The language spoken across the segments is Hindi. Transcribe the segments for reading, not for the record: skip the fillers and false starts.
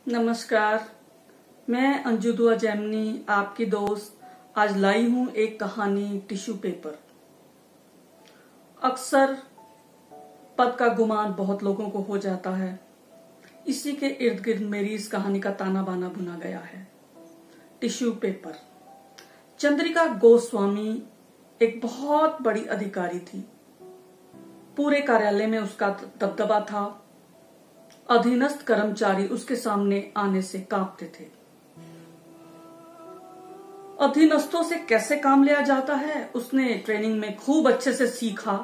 नमस्कार। मैं अंजू दुआ जैमिनी आपकी दोस्त आज लाई हूं एक कहानी टिश्यू पेपर। अक्सर पद का गुमान बहुत लोगों को हो जाता है। इसी के इर्द गिर्द मेरी इस कहानी का ताना बाना बुना गया है। Tissue paper. चंद्रिका गोस्वामी एक बहुत बड़ी अधिकारी थी। पूरे कार्यालय में उसका दबदबा था। अधीनस्थ कर्मचारी उसके सामने आने से कांपते थे। अधीनस्थों से कैसे काम लिया जाता है उसने ट्रेनिंग में खूब अच्छे से सीखा।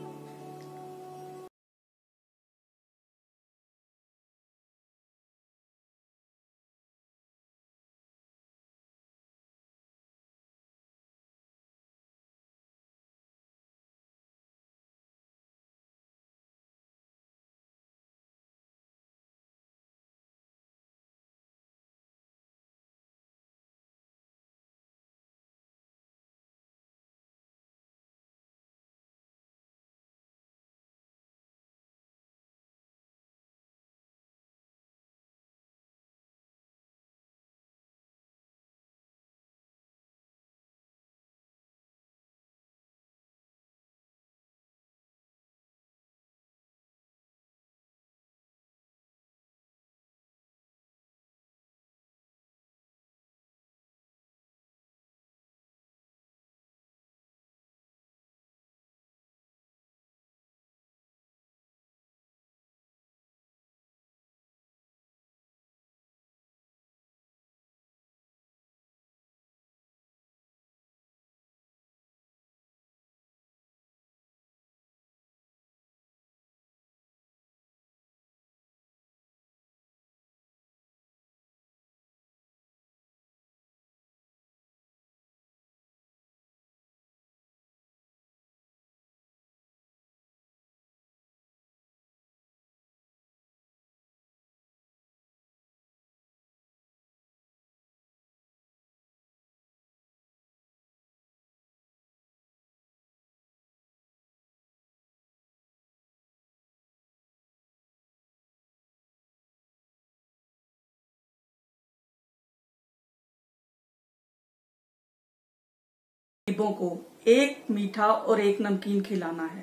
गरीबों को एक मीठा और एक नमकीन खिलाना है।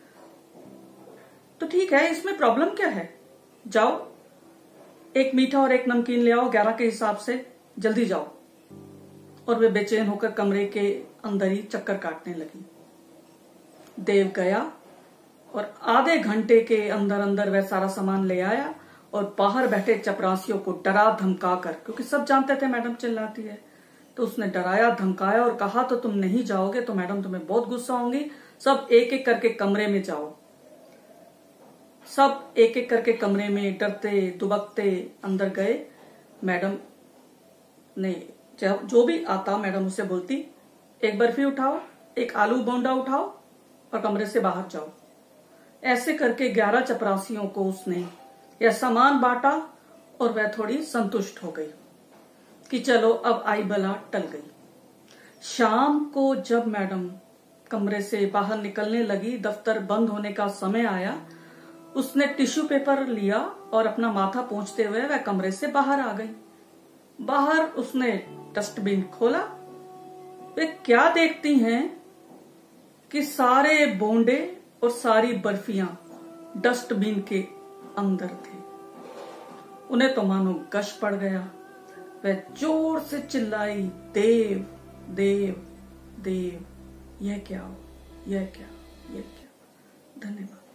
तो ठीक है, इसमें प्रॉब्लम क्या है? जाओ, एक मीठा और एक नमकीन ले आओ 11 के हिसाब से, जल्दी जाओ। और वे बेचैन होकर कमरे के अंदर ही चक्कर काटने लगी। देव गया और आधे घंटे के अंदर अंदर वह सारा सामान ले आया और बाहर बैठे चपरासियों को डरा धमका कर, क्योंकि सब जानते थे मैडम चिल्लाती है, तो उसने डराया धमकाया और कहा तो तुम नहीं जाओगे तो मैडम तुम्हें बहुत गुस्सा होंगी। सब एक एक करके कमरे में जाओ। सब एक एक करके कमरे में डरते दुबकते अंदर गए। मैडम ने जो भी आता मैडम उसे बोलती, एक बर्फी उठाओ, एक आलू बोंडा उठाओ और कमरे से बाहर जाओ। ऐसे करके 11 चपरासियों को उसने यह सामान बांटा और वह थोड़ी संतुष्ट हो गई कि चलो अब आई बला टल गई। शाम को जब मैडम कमरे से बाहर निकलने लगी, दफ्तर बंद होने का समय आया, उसने टिश्यू पेपर लिया और अपना माथा पोंछते हुए वह कमरे से बाहर आ गई। बाहर उसने डस्टबिन खोला। वे क्या देखती हैं कि सारे बोंडे और सारी बर्फियां डस्टबिन के अंदर थे। उन्हें तो मानो गश पड़ गया। वह जोर से चिल्लाई, देव देव देव, यह क्या, यह क्या, यह क्या। धन्यवाद।